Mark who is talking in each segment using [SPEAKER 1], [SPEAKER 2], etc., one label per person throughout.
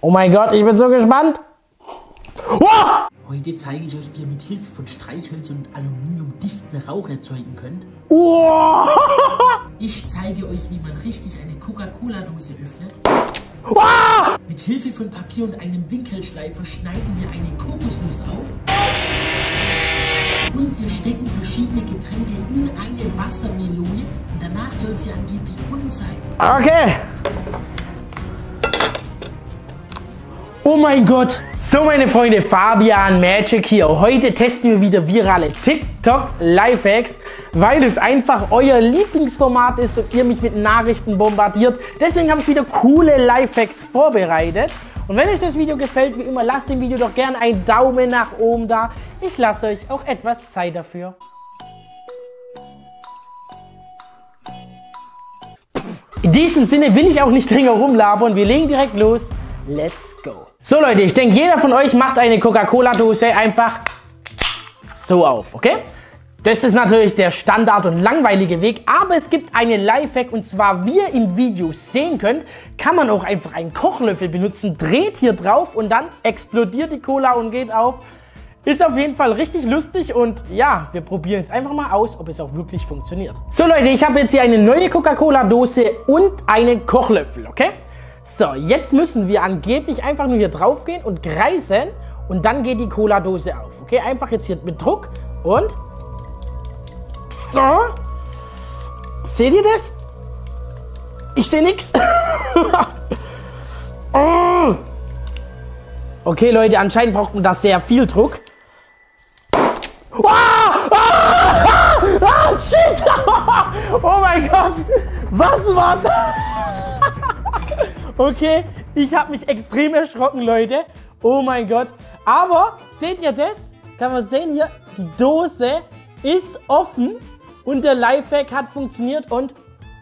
[SPEAKER 1] Oh mein Gott, ich bin so gespannt. Oh!
[SPEAKER 2] Heute zeige ich euch, wie ihr mit Hilfe von Streichhölzern und Aluminium dichten Rauch erzeugen könnt.
[SPEAKER 1] Oh!
[SPEAKER 2] Ich zeige euch, wie man richtig eine Coca-Cola-Dose öffnet.
[SPEAKER 1] Oh!
[SPEAKER 2] Mit Hilfe von Papier und einem Winkelschleifer schneiden wir eine Kokosnuss auf. Und wir stecken verschiedene Getränke in eine Wassermelone und danach soll sie angeblich bunt sein.
[SPEAKER 1] Okay. Oh mein Gott. So meine Freunde, Fabian Magic hier. Heute testen wir wieder virale TikTok Lifehacks, weil es einfach euer Lieblingsformat ist und ihr mich mit Nachrichten bombardiert. Deswegen habe ich wieder coole Lifehacks vorbereitet. Und wenn euch das Video gefällt, wie immer, lasst dem Video doch gerne einen Daumen nach oben da. Ich lasse euch auch etwas Zeit dafür. In diesem Sinne will ich auch nicht länger rumlabern. Wir legen direkt los. Let's go. So Leute, ich denke, jeder von euch macht eine Coca-Cola-Dose einfach so auf, okay? Das ist natürlich der Standard und langweilige Weg, aber es gibt einen Lifehack und zwar, wie ihr im Video sehen könnt, kann man auch einfach einen Kochlöffel benutzen, dreht hier drauf und dann explodiert die Cola und geht auf. Ist auf jeden Fall richtig lustig und ja, wir probieren es einfach mal aus, ob es auch wirklich funktioniert. So Leute, ich habe jetzt hier eine neue Coca-Cola-Dose und einen Kochlöffel, okay? So, jetzt müssen wir angeblich einfach nur hier drauf gehen und kreisen und dann geht die Cola-Dose auf, okay? Einfach jetzt hier mit Druck und so. Seht ihr das? Ich sehe nichts. Okay, Leute, anscheinend braucht man da sehr viel Druck. Shit! Oh mein Gott! Was war das? Okay, ich habe mich extrem erschrocken, Leute. Oh mein Gott. Aber, seht ihr das? Kann man sehen hier, die Dose ist offen und der Lifehack hat funktioniert und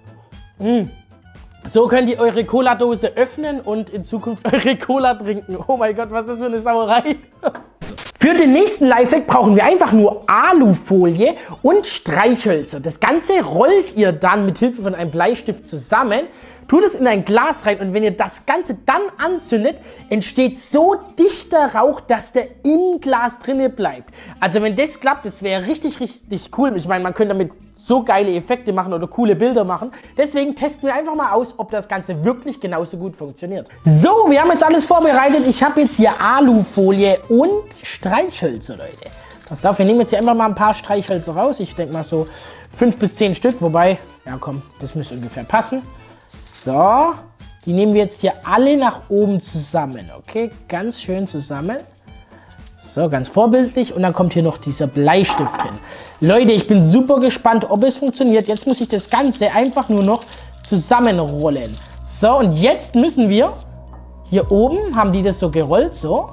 [SPEAKER 1] so könnt ihr eure Cola-Dose öffnen und in Zukunft eure Cola trinken. Oh mein Gott, was ist das für eine Sauerei? Für den nächsten Lifehack brauchen wir einfach nur Alufolie und Streichhölzer. Das Ganze rollt ihr dann mit Hilfe von einem Bleistift zusammen, tut es in ein Glas rein und wenn ihr das Ganze dann anzündet, entsteht so dichter Rauch, dass der im Glas drinne bleibt. Also wenn das klappt, das wäre richtig, richtig cool. Ich meine, man könnte damit so geile Effekte machen oder coole Bilder machen. Deswegen testen wir einfach mal aus, ob das Ganze wirklich genauso gut funktioniert. So, wir haben jetzt alles vorbereitet. Ich habe jetzt hier Alufolie und Streichhölzer, Leute. Passt auf, wir nehmen jetzt hier einfach mal ein paar Streichhölzer raus. Ich denke mal so 5 bis 10 Stück, wobei, ja komm, das müsste ungefähr passen. So, die nehmen wir jetzt hier alle nach oben zusammen, okay? Ganz schön zusammen. So, ganz vorbildlich. Und dann kommt hier noch dieser Bleistift hin. Leute, ich bin super gespannt, ob es funktioniert. Jetzt muss ich das Ganze einfach nur noch zusammenrollen. So, und jetzt müssen wir, hier oben haben die das so gerollt, so.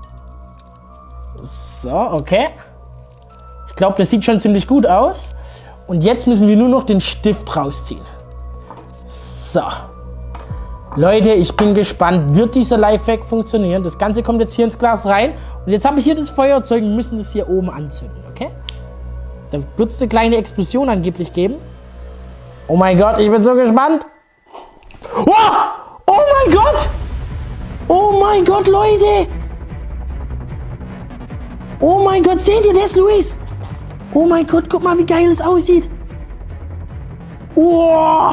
[SPEAKER 1] So, okay. Ich glaube, das sieht schon ziemlich gut aus. Und jetzt müssen wir nur noch den Stift rausziehen. So. Leute, ich bin gespannt, wird dieser Lifehack funktionieren? Das Ganze kommt jetzt hier ins Glas rein. Und jetzt habe ich hier das Feuerzeug und müssen das hier oben anzünden, okay? Da wird es eine kleine Explosion angeblich geben. Oh mein Gott, ich bin so gespannt. Oh! Oh mein Gott! Oh mein Gott, Leute! Oh mein Gott, seht ihr das, Luis? Oh mein Gott, guck mal, wie geil es aussieht. Wow!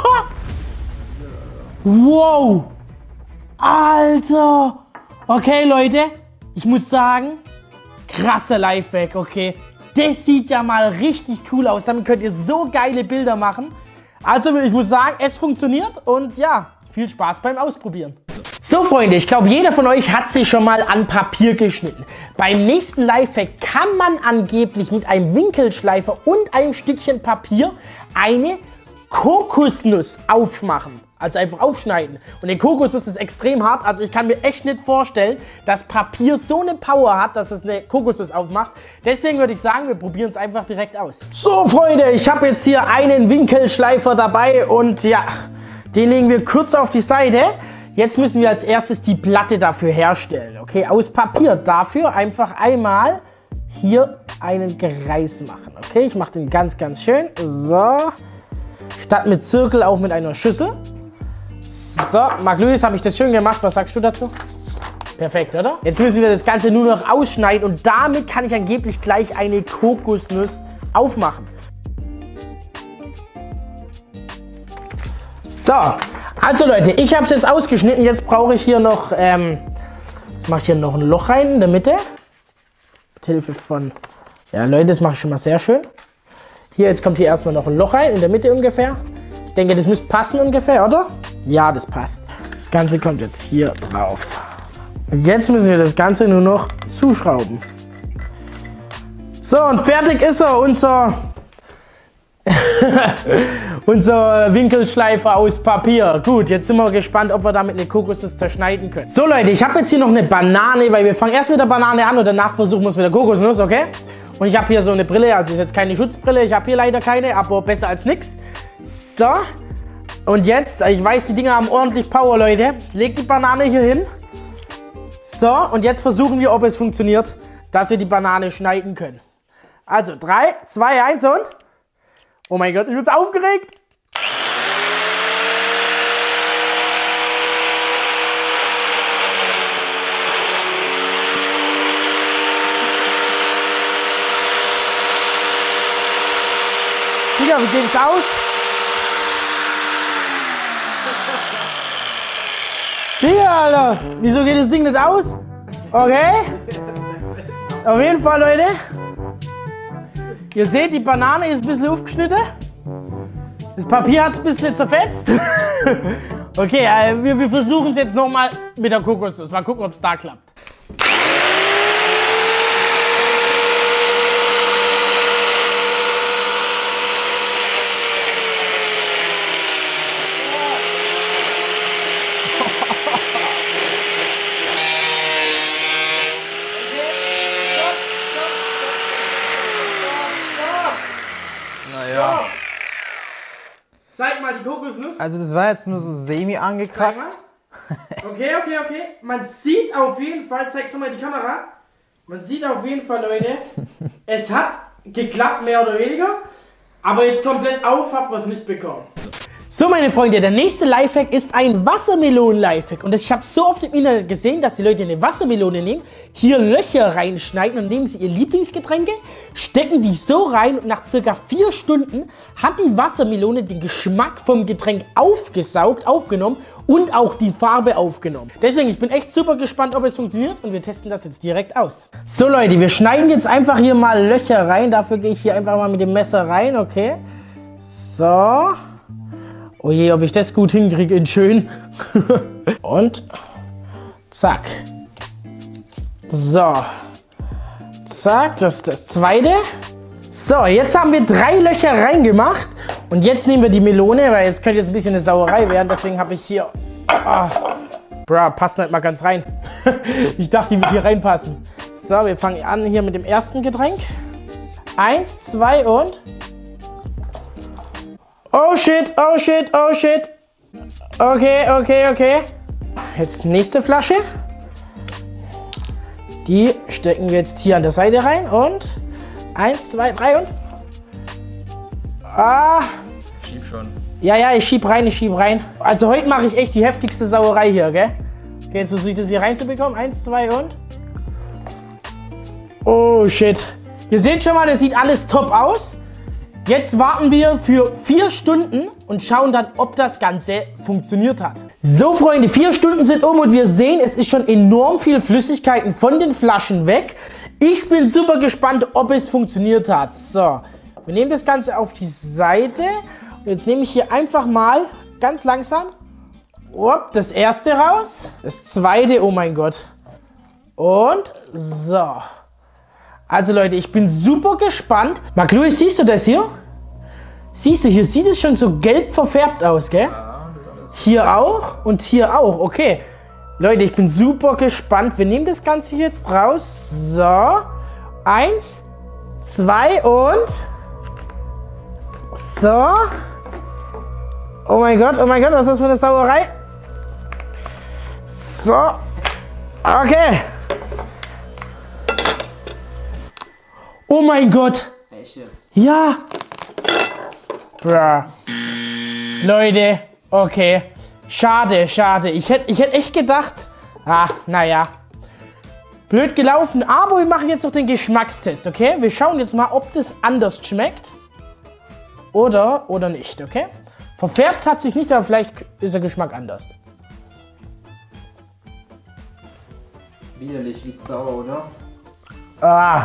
[SPEAKER 1] Wow! Alter! Okay, Leute, ich muss sagen, krasser Lifehack, okay? Das sieht ja mal richtig cool aus. Damit könnt ihr so geile Bilder machen. Also, ich muss sagen, es funktioniert und ja, viel Spaß beim Ausprobieren. So Freunde, ich glaube, jeder von euch hat sich schon mal an Papier geschnitten. Beim nächsten Lifehack kann man angeblich mit einem Winkelschleifer und einem Stückchen Papier eine Kokosnuss aufmachen. Also einfach aufschneiden. Und die Kokosnuss ist extrem hart. Also ich kann mir echt nicht vorstellen, dass Papier so eine Power hat, dass es eine Kokosnuss aufmacht. Deswegen würde ich sagen, wir probieren es einfach direkt aus. So Freunde, ich habe jetzt hier einen Winkelschleifer dabei und ja, den legen wir kurz auf die Seite. Jetzt müssen wir als erstes die Platte dafür herstellen. Okay, aus Papier. Dafür einfach einmal hier einen Kreis machen. Okay, ich mache den ganz, ganz schön. So. Statt mit Zirkel auch mit einer Schüssel. So, Marc-Louis, habe ich das schön gemacht? Was sagst du dazu? Perfekt, oder? Jetzt müssen wir das Ganze nur noch ausschneiden und damit kann ich angeblich gleich eine Kokosnuss aufmachen. So, also Leute, ich habe es jetzt ausgeschnitten. Jetzt brauche ich hier noch, jetzt mache ich hier noch ein Loch rein in der Mitte. Mit Hilfe von, ja Leute, das mache ich schon mal sehr schön. Hier, jetzt kommt hier erstmal noch ein Loch rein, in der Mitte ungefähr. Ich denke, das müsste passen ungefähr, oder? Ja, das passt. Das Ganze kommt jetzt hier drauf. Und jetzt müssen wir das Ganze nur noch zuschrauben. So, und fertig ist er, unser Winkelschleifer aus Papier. Gut, jetzt sind wir gespannt, ob wir damit eine Kokosnuss zerschneiden können. So Leute, ich habe jetzt hier noch eine Banane, weil wir fangen erst mit der Banane an und danach versuchen wir es mit der Kokosnuss, okay? Und ich habe hier so eine Brille, also ist jetzt keine Schutzbrille, ich habe hier leider keine, aber besser als nichts. So, und jetzt, ich weiß, die Dinger haben ordentlich Power, Leute. Ich leg die Banane hier hin. So, und jetzt versuchen wir, ob es funktioniert, dass wir die Banane schneiden können. Also, 3, 2, 1 und... Oh mein Gott, ich bin so aufgeregt. Digga, wie geht es aus? Digga, Alter, wieso geht das Ding nicht aus? Okay. Auf jeden Fall, Leute. Ihr seht, die Banane ist ein bisschen aufgeschnitten. Das Papier hat es ein bisschen zerfetzt. Okay, wir versuchen es jetzt nochmal mit der Kokosnuss. Mal gucken, ob es da klappt.
[SPEAKER 3] Naja.
[SPEAKER 1] Zeig mal die Kokosnuss.
[SPEAKER 3] Also das war jetzt nur so semi angekratzt.
[SPEAKER 1] Okay. Man sieht auf jeden Fall, zeig's nochmal die Kamera. Man sieht auf jeden Fall, Leute, es hat geklappt, mehr oder weniger. Aber jetzt komplett auf, habt was nicht bekommen. So meine Freunde, der nächste Lifehack ist ein Wassermelonen-Lifehack. Und ich habe so oft im Internet gesehen, dass die Leute eine Wassermelone nehmen, hier Löcher reinschneiden und nehmen sie ihr Lieblingsgetränke, stecken die so rein und nach circa 4 Stunden hat die Wassermelone den Geschmack vom Getränk aufgesaugt, aufgenommen und auch die Farbe aufgenommen. Deswegen, ich bin echt super gespannt, ob es funktioniert und wir testen das jetzt direkt aus. So Leute, wir schneiden jetzt einfach hier mal Löcher rein. Dafür gehe ich hier einfach mal mit dem Messer rein, okay? So. Oh je, ob ich das gut hinkriege in schön. Und zack. So. Zack, das ist das zweite. So, jetzt haben wir 3 Löcher reingemacht. Und jetzt nehmen wir die Melone, weil jetzt könnte jetzt ein bisschen eine Sauerei werden. Deswegen habe ich hier... Bra, passt nicht mal ganz rein. Ich dachte, die wird hier reinpassen. So, wir fangen an hier mit dem ersten Getränk. 1, 2 und... Oh shit. Okay. Jetzt nächste Flasche. Die stecken wir jetzt hier an der Seite rein und 1, 2, 3 und...
[SPEAKER 3] Schieb schon.
[SPEAKER 1] Ja, ich schieb rein. Also heute mache ich echt die heftigste Sauerei hier, gell? Okay, jetzt versuche ich das hier reinzubekommen. 1, 2 und... Oh shit. Ihr seht schon mal, das sieht alles top aus. Jetzt warten wir für 4 Stunden und schauen dann, ob das Ganze funktioniert hat. So Freunde, 4 Stunden sind um und wir sehen, es ist schon enorm viel Flüssigkeiten von den Flaschen weg. Ich bin super gespannt, ob es funktioniert hat. So, wir nehmen das Ganze auf die Seite. Und jetzt nehme ich hier einfach mal ganz langsam das erste raus. Das zweite, oh mein Gott. Und so. Also Leute, ich bin super gespannt. Marc-Louis, siehst du das hier? Siehst du, hier sieht es schon so gelb verfärbt aus, gell?
[SPEAKER 3] Ja, das alles.
[SPEAKER 1] Hier auch und hier auch, okay. Leute, ich bin super gespannt. Wir nehmen das Ganze jetzt raus. So. 1, 2 und... So. Oh mein Gott, was ist das für eine Sauerei? So. Okay. Oh mein Gott.
[SPEAKER 3] Echt jetzt?
[SPEAKER 1] Ja. Bruh. Leute, okay. Schade, schade. Ich hätte echt gedacht, naja. Blöd gelaufen, aber wir machen jetzt noch den Geschmackstest, okay? Wir schauen jetzt mal, ob das anders schmeckt. Oder nicht, okay? Verfärbt hat sich nicht, aber vielleicht ist der Geschmack anders.
[SPEAKER 3] Widerlich wie sauer, oder?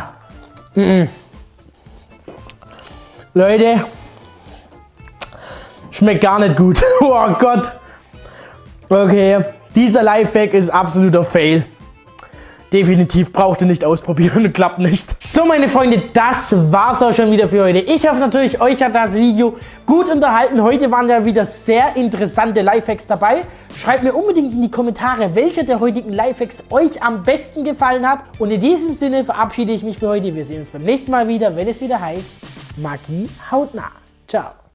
[SPEAKER 1] Leute, schmeckt gar nicht gut. Oh Gott. Okay, dieser Lifehack ist absoluter Fail. Definitiv braucht ihr nicht ausprobieren, klappt nicht. So meine Freunde, das war's auch schon wieder für heute. Ich hoffe natürlich, euch hat das Video gut unterhalten. Heute waren ja wieder sehr interessante Lifehacks dabei. Schreibt mir unbedingt in die Kommentare, welcher der heutigen Lifehacks euch am besten gefallen hat. Und in diesem Sinne verabschiede ich mich für heute. Wir sehen uns beim nächsten Mal wieder, wenn es wieder heißt Magie hautnah. Ciao.